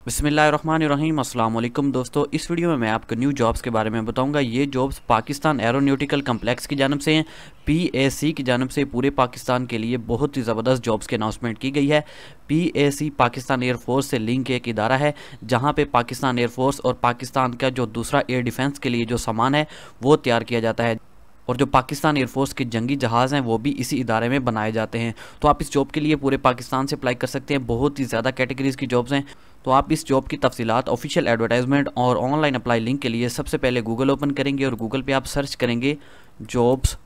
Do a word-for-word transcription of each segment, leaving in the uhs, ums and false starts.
बिस्मिल्लाहिर्रहमानिर्रहीम अस्सलाम वालेकुम दोस्तों, इस वीडियो में मैं आपको न्यू जॉब्स के बारे में बताऊंगा। ये जॉब्स पाकिस्तान एरोनॉटिकल कम्प्लेक्स की जानब से हैं। पीएसी की जानब से पूरे पाकिस्तान के लिए बहुत ही ज़बरदस्त जॉब्स की अनाउंसमेंट की गई है। पीएसी पाकिस्तान एयरफोर्स से लिंक एक इदारा है जहां पे पाकिस्तान एयरफोर्स और पाकिस्तान का जो दूसरा एयर डिफेंस के लिए जो सामान है वो तैयार किया जाता है, और जो पाकिस्तान एयरफोर्स के जंगी जहाज़ हैं वो भी इसी इदारे में बनाए जाते हैं। तो आप इस जॉब के लिए पूरे पाकिस्तान से अप्लाई कर सकते हैं। बहुत ही ज़्यादा कैटेगरीज़ की जॉब्स हैं। तो आप इस जॉब की तफसीलात, ऑफिशियल एडवर्टाइजमेंट और ऑनलाइन अप्लाई लिंक के लिए सबसे पहले गूगल ओपन करेंगे और गूगल पे आप सर्च करेंगे jobs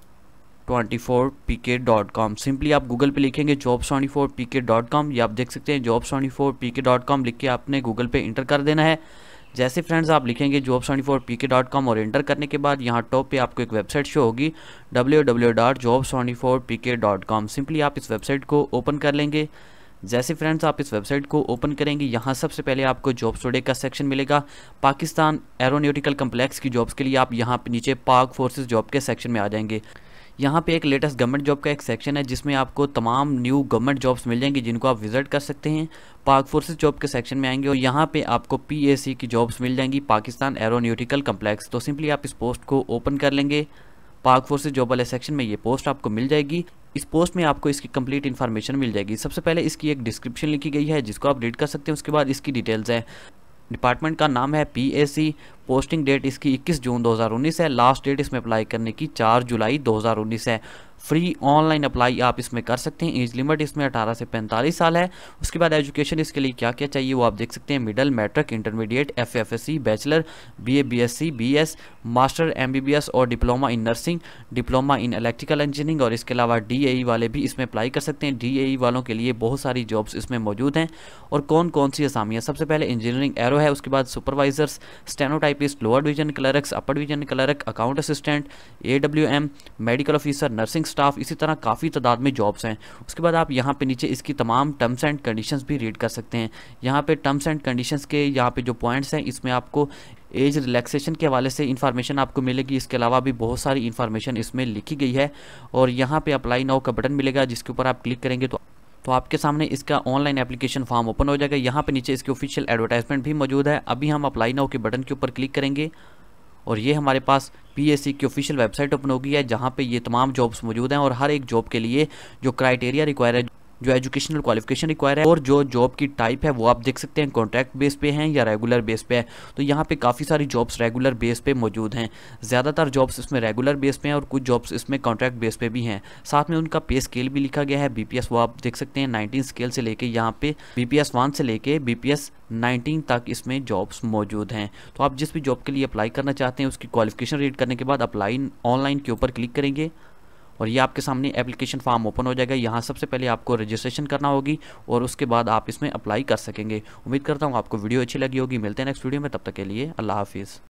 twenty four P K dot com. Simply आप गूगल पे लिखेंगे jobs twenty four P K dot com. ये आप देख सकते हैं jobs twenty four P K dot com लिख के आपने गूगल पे इंटर कर देना है। जैसे फ्रेंड्स आप लिखेंगे jobs twenty four P K dot com और एंटर करने के बाद यहाँ टॉप पे आपको एक वेबसाइट शो होगी W W W dot jobs twenty four P K dot com. Simply आप इस वेबसाइट को ओपन कर लेंगे। जैसे फ्रेंड्स आप इस वेबसाइट को ओपन करेंगे, यहाँ सबसे पहले आपको जॉब्स टुडे का सेक्शन मिलेगा। पाकिस्तान एरोनॉटिकल कम्प्लेक्स की जॉब्स के लिए आप यहाँ पे नीचे पाक फोर्सेस जॉब के सेक्शन में आ जाएंगे। यहाँ पे एक लेटेस्ट गवर्नमेंट जॉब का एक सेक्शन है जिसमें आपको तमाम न्यू गवर्नमेंट जॉब्स मिल जाएंगी जिनको आप विजिट कर सकते हैं। पाक फोर्सेस जॉब के सेक्शन में आएंगे और यहाँ पे आपको पीएसी की जॉब्स मिल जाएंगी, पाकिस्तान एरोनॉटिकल कम्प्लेक्स। तो सिंपली आप इस पोस्ट को ओपन कर लेंगे। पाक फोर्सेस जॉब वाले सेक्शन में ये पोस्ट आपको मिल जाएगी। इस पोस्ट में आपको इसकी कंप्लीट इन्फॉर्मेशन मिल जाएगी। सबसे पहले इसकी एक डिस्क्रिप्शन लिखी गई है जिसको आप रीड कर सकते हैं। उसके बाद इसकी डिटेल्स है। डिपार्टमेंट का नाम है पीएसी। पोस्टिंग डेट इसकी इक्कीस जून दो हज़ार उन्नीस है। लास्ट डेट इसमें अप्लाई करने की चार जुलाई दो हज़ार उन्नीस है। फ्री ऑनलाइन अप्लाई आप इसमें कर सकते हैं। एज लिमिट इसमें अठारह से पैंतालीस साल है। उसके बाद एजुकेशन इसके लिए क्या क्या चाहिए वो आप देख सकते हैं। Middle, matric, intermediate, F F S C, bachelor, B A B S C, B S, master M B B S और diploma in nursing, diploma in electrical engineering, और इसके अलावा डी ए ई वाले भी इसमें अप्लाई कर सकते हैं। डी ए ई वालों के लिए बहुत सारी जॉब्स इसमें मौजूद हैं। और कौन कौन सी असामियाँ, सबसे पहले इंजीनियरिंग एरो है, उसके बाद supervisors, stenotypist, lower division clerks, upper division clerk, account assistant, A W M, medical officer, nursing staff, इसी तरह काफ़ी तादाद में जॉब्स हैं। उसके बाद आप यहाँ पे नीचे इसकी तमाम टर्म्स एंड कंडीशंस भी रीड कर सकते हैं। यहाँ पे टर्म्स एंड कंडीशंस के यहाँ पे जो पॉइंट्स हैं इसमें आपको एज रिलैक्सेशन के हवाले से इन्फॉर्मेशन आपको मिलेगी। इसके अलावा भी बहुत सारी इन्फॉर्मेशन इसमें लिखी गई है। और यहाँ पे अप्लाई नाउ का बटन मिलेगा जिसके ऊपर आप क्लिक करेंगे तो तो आपके सामने इसका ऑनलाइन एप्लीकेशन फॉर्म ओपन हो जाएगा। यहाँ पे नीचे इसकी ऑफिशियल एडवर्टाइजमेंट भी मौजूद है। अभी हम अप्लाई नाउ के बटन के ऊपर क्लिक करेंगे और ये हमारे पास पीएसी की ऑफिशियल वेबसाइट ओपन होगी है जहाँ पे ये तमाम जॉब्स मौजूद हैं। और हर एक जॉब के लिए जो क्राइटेरिया रिक्वायर है, जो एजुकेशनल क्वालिफिकेशन रिक्वायर है और जो जॉब की टाइप है वो आप देख सकते हैं कॉन्ट्रैक्ट बेस पे हैं या रेगुलर बेस पे है। तो यहाँ पे काफ़ी सारी जॉब्स रेगुलर बेस पे मौजूद हैं। ज़्यादातर जॉब्स इसमें रेगुलर बेस पे हैं और कुछ जॉब्स इसमें कॉन्ट्रैक्ट बेस पे भी हैं। साथ में उनका पे स्केल भी लिखा गया है। बीपीएस वो आप देख सकते हैं नाइनटीन स्केल से लेके यहाँ पे बीपीएस वन से लेके बीपीएस नाइनटीन तक इसमें जॉब्स मौजूद हैं। तो आप जिस भी जॉब के लिए अप्लाई करना चाहते हैं उसकी क्वालिफिकेशन रीड करने के बाद अप्लाई ऑनलाइन के ऊपर क्लिक करेंगे और ये आपके सामने एप्लीकेशन फॉर्म ओपन हो जाएगा। यहाँ सबसे पहले आपको रजिस्ट्रेशन करना होगी और उसके बाद आप इसमें अप्लाई कर सकेंगे। उम्मीद करता हूँ आपको वीडियो अच्छी लगी होगी। मिलते हैं नेक्स्ट वीडियो में, तब तक के लिए अल्लाह हाफिज़।